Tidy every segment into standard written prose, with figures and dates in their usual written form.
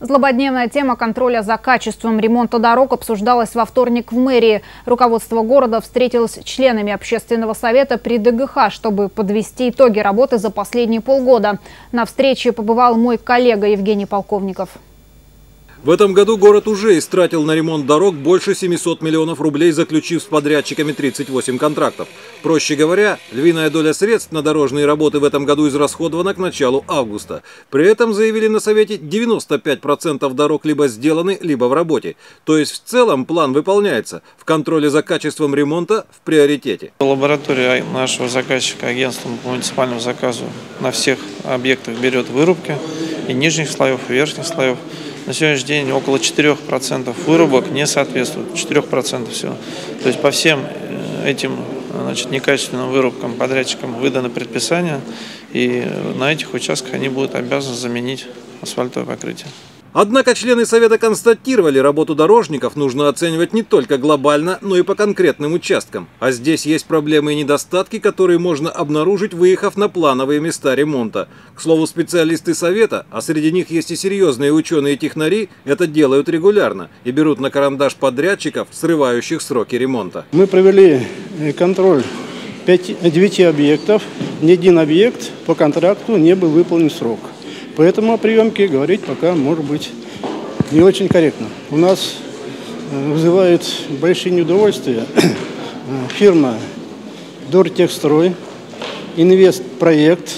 Злободневная тема контроля за качеством ремонта дорог обсуждалась во вторник в мэрии. Руководство города встретилось с членами общественного совета при ДГХ, чтобы подвести итоги работы за последние полгода. На встрече побывал мой коллега Евгений Полковников. В этом году город уже истратил на ремонт дорог больше 700 миллионов рублей, заключив с подрядчиками 38 контрактов. Проще говоря, львиная доля средств на дорожные работы в этом году израсходована к началу августа. При этом, заявили на совете, 95% дорог либо сделаны, либо в работе. То есть в целом план выполняется. В контроле за качеством ремонта в приоритете. Лаборатория нашего заказчика, агентства по муниципальному заказу, на всех объектах берет вырубки и нижних слоев, и верхних слоев. На сегодняшний день около 4% вырубок не соответствует, 4% всего. То есть по всем этим некачественным вырубкам подрядчикам выдано предписание, и на этих участках они будут обязаны заменить асфальтовое покрытие. Однако члены совета констатировали, работу дорожников нужно оценивать не только глобально, но и по конкретным участкам. А здесь есть проблемы и недостатки, которые можно обнаружить, выехав на плановые места ремонта. К слову, специалисты совета, а среди них есть и серьезные ученые и технари, это делают регулярно и берут на карандаш подрядчиков, срывающих сроки ремонта. Мы провели контроль 9 объектов. Ни один объект по контракту не был выполнен в срок. Поэтому о приемке говорить пока может быть не очень корректно. У нас вызывает большие неудовольствия фирма Дортехстрой, Инвестпроект,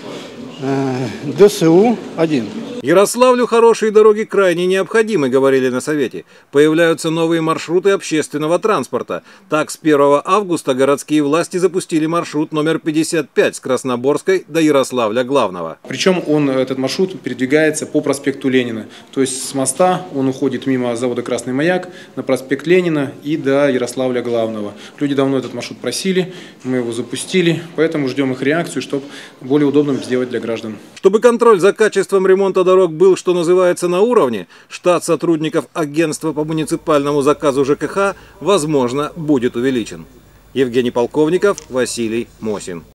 ДСУ-1. Ярославлю хорошие дороги крайне необходимы, говорили на совете. Появляются новые маршруты общественного транспорта. Так, с 1 августа городские власти запустили маршрут номер 55 с Красноборской до Ярославля Главного. Причем этот маршрут передвигается по проспекту Ленина. То есть с моста он уходит мимо завода «Красный маяк» на проспект Ленина и до Ярославля Главного. Люди давно этот маршрут просили, мы его запустили, поэтому ждем их реакцию, чтобы более удобным сделать для граждан. Чтобы контроль за качеством ремонта дорог был, что называется, на уровне, штат сотрудников агентства по муниципальному заказу ЖКХ, возможно, будет увеличен. Евгений Полковников, Василий Мосин.